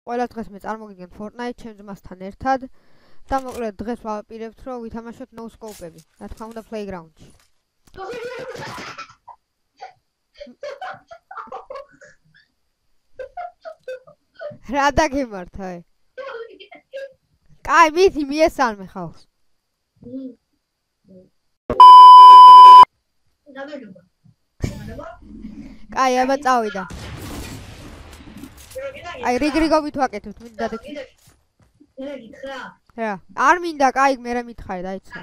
ყველა დღეს მე წარმოგიდგენთ Fortnite ჩემ ძმასთან ერთად და მოკლედ დღეს ვაპირებთ რომ ვითამაშოთ no scope-ები. რა თქმა უნდა playground-ში. რა დაგემართა? კაი, მითი მიესალმე ხალხს. კაი, აბა წავიდა. აი, რიგრიგობით ვაკეთებთ, მინდა დაგეკითხა. რა, არ მინდა, კაი, მე რა მითხარი, დაიწყე.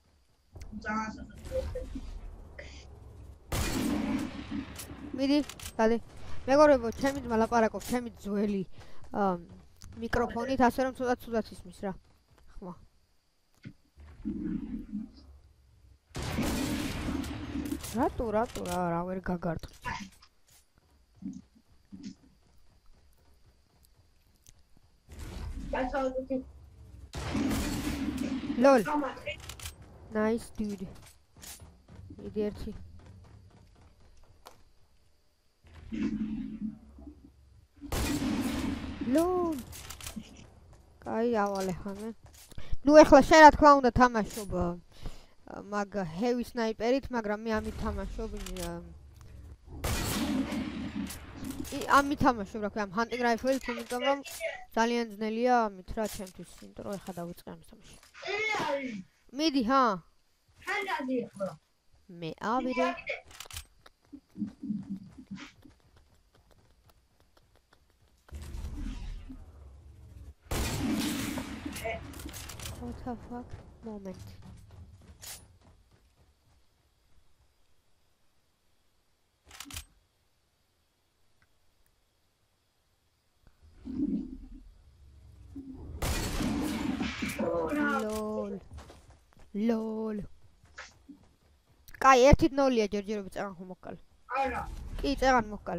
მიდი, დადე. მეგობრებო, ჩემი ძმა ლაპარაკობს, ჩემი ძველი მიკროფონით, ასე რომ ცუდად ისმის რა. ხმა. რატო რა ვერ გაგარტყი. Lol. Nice dude. მიდი ერთი. Lol. კაი, ავალე ხანე. ნუ ეხლა შენ რა თქმა უნდა თამაშობ მაგ heavy sniper-ით, მაგრამ მე ამით თამაშობ ამით თამაშობ რა ქვია, ამ hunting rifle-ით, იმიტომ რომ ძალიან ძნელია ამით რა ჩემთვის, იმიტომ რომ ეხლა დავიწყე ამის თამაში. მიდი, ჰა? ხან გადიხო. მე ავიდე. What the fuck? Moment. Lol. კაი, 1-0-ია ჯერჯერობით წეგან ხომ მოკალ. არა. კი, წეგან მოკალ.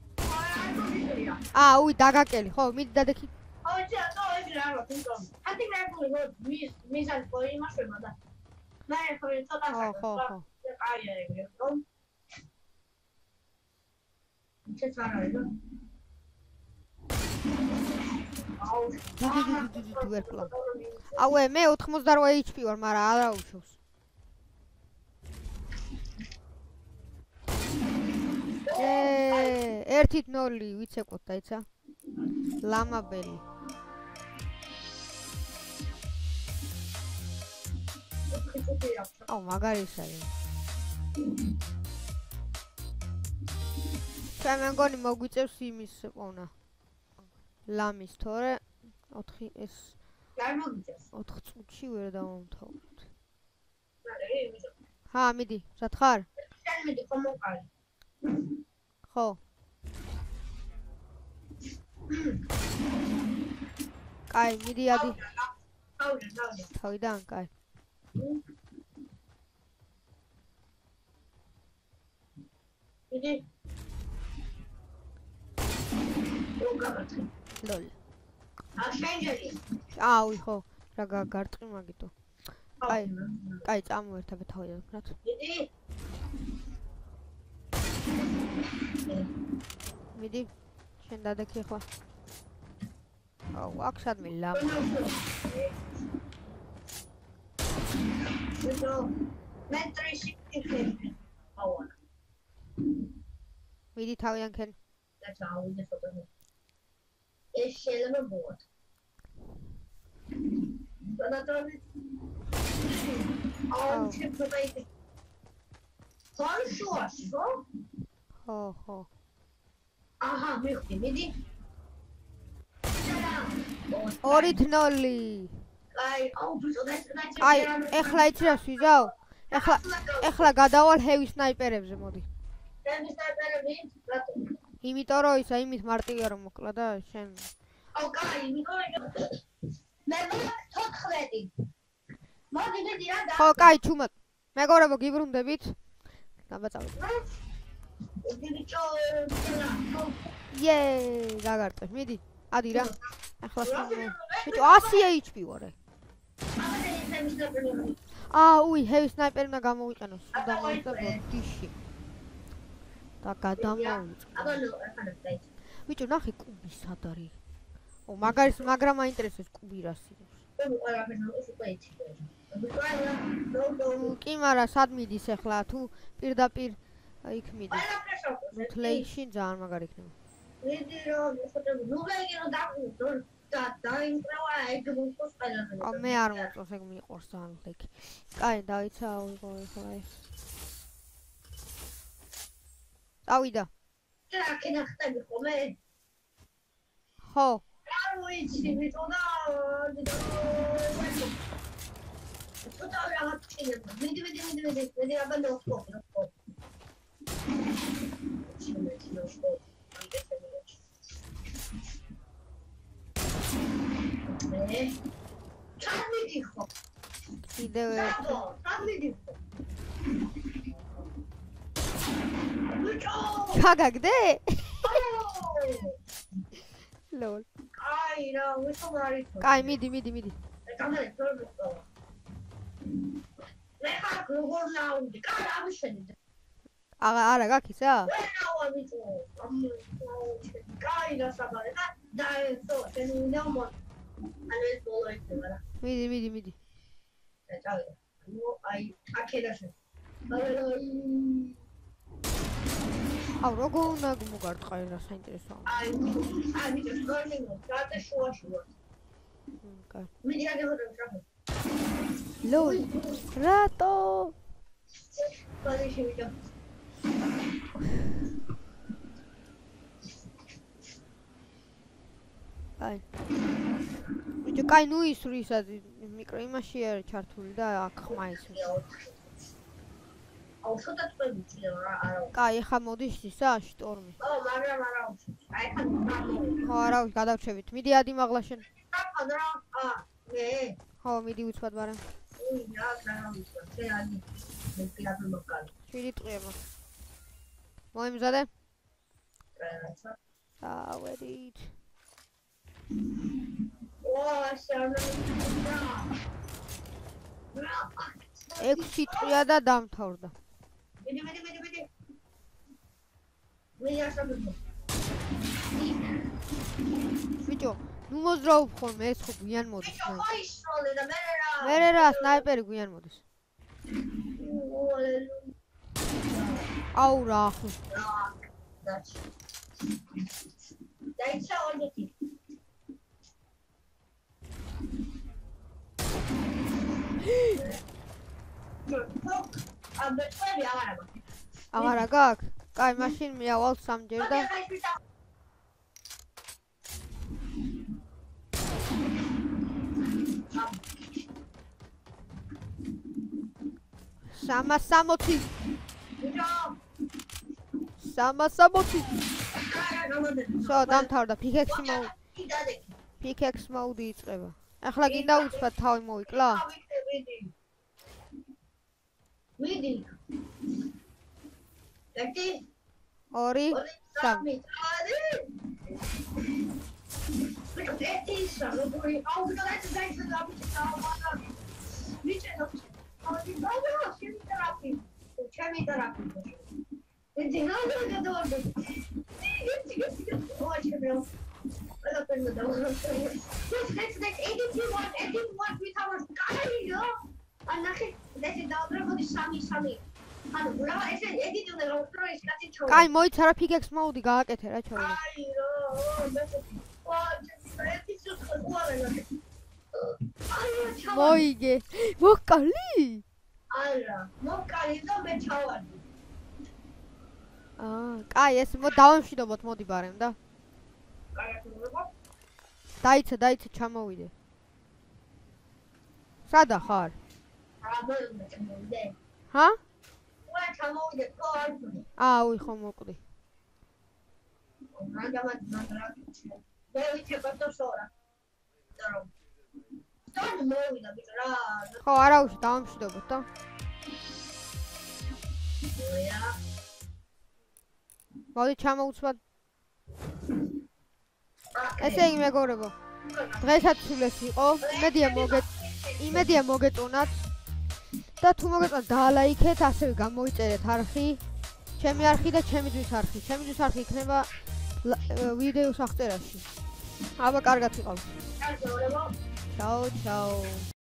უი, დაგაკელი, ხო, მიდი დადექი. ცოტა ეს რა რა თვითონ. ათი გრაფული მიზან იმაშება და მე ცოტა ხო. კაი არის რომ შეცვალე და აუე, მე 88 HP ვარ, მაგრამ არა უშავს. ერთით 0 ვიცეკოთ, დაიცა. ლამაბელი. მაგარი ისაა. მე მგონი მოგვიწევს იმის ყონა. ლამის თორე 4 ეს არ მოგვიწევს 4 წუთში ვერ დავამთავროთ. ჰა, მიდი, სად ხარ? შენ მიდი, ხომ მოყარი. ხო. კაი, მიდი ადი. თავიდან, კაი. მიდი. Lol. შენჯერი. უი, ხო, რა გარტყი მაგითო. კაი, წამოერთაბე თავიდან ვქნათ. მიდი. შენ დადექი ახლა. აქ სადმე ლამა. მე 360. მიდი თავიდან ქენ. That's how we just ეს შეიძლება ბოთ. ბანატრონი. შეფროიტი. ხარშოაშო? ხო. აჰა, მიხდი, მიდი. 2-0. აი, ეხლა იცი რა ვიზავ? ეხლა გადავალ heavy sniper-ებზე, მოდი. heavy sniper-ები? რატო? იმიტომ რომ ისა იმით მარტივია რომ მოკლა და შენ კაი, იმიტომ მე 14. მოდი მიდი რა და ხო, კაი, ჩუმად. მეგობრებო, გიბრუნდებით. დაბაწავეთ. გაგარტყე, მიდი. ადი რა. ახლა ბიჭო 100 HP ვარ. უი, heavy sniper უნდა გამოვიყენოს. უნდა მოიწევო დიში. და გადამოვიწყე. ბიჭო, ნახე კუბი სად არის? მაგრამ აინტერესებს კუბირასი. კი, მაგრამ სად მიდის ახლა? თუ პირდაპირ იქ მიდის. ნუთლეიში ძალიან მაგარი იქნება. მიდი რომ ხოთები ნუგაიგი რომ დაინკრავა ეგ მოსწოს ყველაფერი. მე არ მოწოს ეგ მიყვარს ძალიან ლექი. კაი, დაიცა აიღო ახლა ეს. ავიდა. რა კიდე ხტები ხოლმე? ხო. არ ვიცი, მიწოდა ცოტა რაღაც კიდე. მიდი აბანო ხო. ჩამიდი ხო? კიდევ ერთი. ჩამიდი ხო? ჩაგაგდე? ლოლ. აი რა, ვისომარი. კაი, მიდი. გამარე, თორბო. მე ხარ როგორ ნაუნდი? კაი, ამიშენე. არა გაქისა? ვენა ვიწო. კაი, დასაბარე და ესო, შენ უნდა მო. ანუ ეს ბოლო იქნება რა. მიდი. წავიდა. ნუ აი, აქედაშე. აუ როგორ უნდა მოგარტყაი რა საინტერესოა. აი, მიწო, გორნინგო, გადა შუაში ვარ. კაი. მიდი აგებოდე ტრაფი. ლოლ. რატო? ბალიში ვიდო. აი. ბიჭო, კაი, ნუ ისვრისაც მიკრო იმაში არის ჩართული და აქ ხმა ისვრის. აუ, შოთა თქვენი ჭირა რა, არა. კაი, ახლა მოდის ისა შტორმი. მაგრამ არა უშვი. აი, ხან გამო. ხო, არა, გადავჩევით. მიდი ადი მაღლა შენ. აბა, მე. ხო, მიდი უცბად ბარემ. რა გამოვიდა. შენ ადი. მე პირადად მოკალი. 7 ტყია მაქვს. მოიმზადე? რაცა. ვედით. რა. 6 ტყია და დამთავრდა. მიდი. მე ასაბებო. ბიჭო, ნუ მოძრაობ ხოლმე, ეს ხო გვიან მოდის. აი, სროლე და მე რა, სნაიპერი გვიან მოდის. აუ რა ხო. დაჩი. დაიცა ორდეთი. აღარა გაქვს? კაი, მაშინ მიავალ სამჯერ და სამასამოცი. შო, დამთავრდა. პიკექს მოუდი იწყება. ახლა გინდა უცბად თავი მოვიკლა? მიდი. 1 2 3 კაი, მოიცარა პიკექს მოუდი გააკეთე რა ჩავა. მოიგე. მოკალი? არა, მოკალი და მე ჩავარდი. კაი, ეს დავამშვიდობოთ, მოდი ბარემ და. დაიცა, ჩამოვიდე. სადა ხარ? ჰა? უა, ჩამოვიდე, ხო არ ვქონი. უი, ხო მოკვდი. მე ვიცი პატოსორა. დან მოვიდა ბიჭო რა. ხო, არა უშ დავამშვიდობოთ და. მოდი ჩამოვუცბად. ესე იგი მეგობრებო. დღესაც სულ ეს იყო. იმედია მოგეწონათ. და თუ მოგეწონათ დალაიქეთ, ასევე გამოიწერეთ არხი. ჩემი არხი და ჩემი ძვის არხი. ჩემი ძვის არხი იქნება ვიდეოს აღწერაში. აბა კარგად იყავ. კარგია, ურებო. ჩაო ჩაო.